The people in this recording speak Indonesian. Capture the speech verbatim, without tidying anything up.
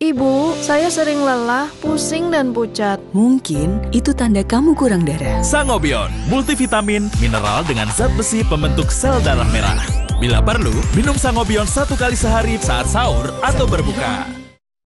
Ibu, saya sering lelah, pusing, dan pucat. Mungkin itu tanda kamu kurang darah. Sangobion, multivitamin, mineral dengan zat besi pembentuk sel darah merah. Bila perlu, minum Sangobion satu kali sehari saat sahur atau berbuka.